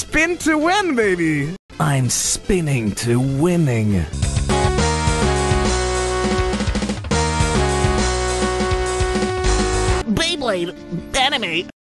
Spin to win, baby! I'm spinning to winning. Beyblade anime